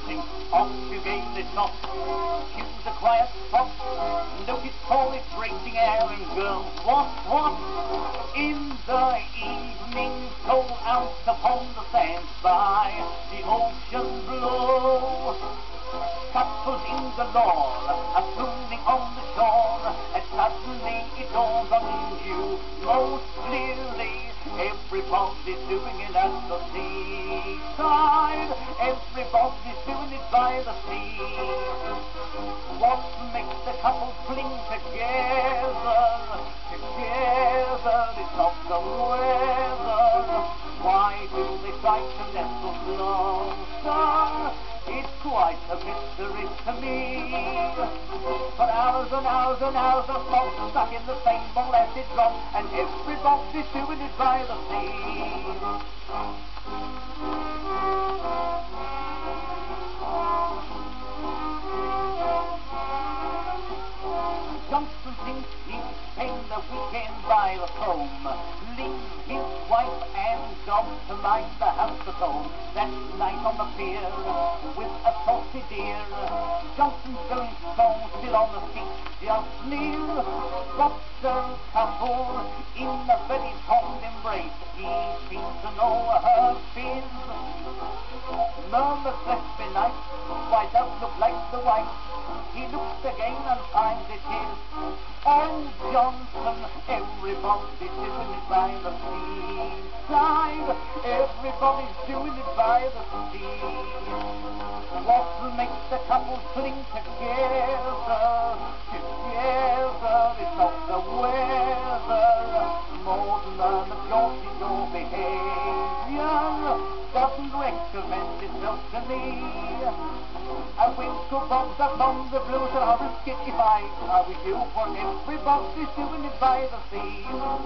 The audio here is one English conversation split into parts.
dancing, off you gaily trot. Choose a quiet spot, notice all its racing air, and girls, what? In the evening, go out upon the sands by the ocean blue. Couples in galore are swooning on the shore, and suddenly it dawns on you most clearly. Everybody's doing it at the seaside. Everybody's doing it by the sea. What makes the couple cling together? Together, it's not the weather. Why do they try to nestle closer? It's quite a mystery to me. For hours and hours and hours of salt stuck in the same molested drop, and everybody's doing it by the sea. Johnson thinks he'll spend the weekend by the foam, leave his wife and dog to mind the house at home. That night on the pier with a saucy deer, Johnson's going strong, still on the seat just near. What's a couple in a very fond embrace? He seems to know her fizz. Murmurs, let's be nice, why does look like the wife? He looks again and finds it is. Oh, Johnson, everybody's doing it by the seaside. Everybody's doing it by the sea. What makes the couple cling together? Together, it's not the weather. More than the majority, your behavior doesn't recommend itself to me. I wish to bob from the blues, and I'll risk it if I were you, for everybody's doing it by the sea.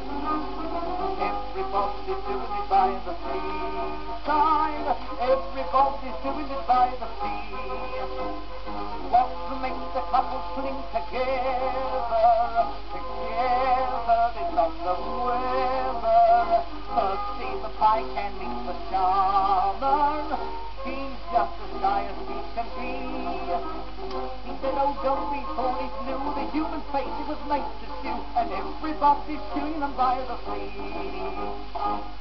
Everybody's doing it by the seaside. Everybody's doing it by the sea. What makes the couple cling together? Together, it's not the weather. First see the pie can meet the charmer. He's just as shy as he can be. He said, oh, don't be thought it knew the human face, it was nice to do, and everybody's chewing them by the sea.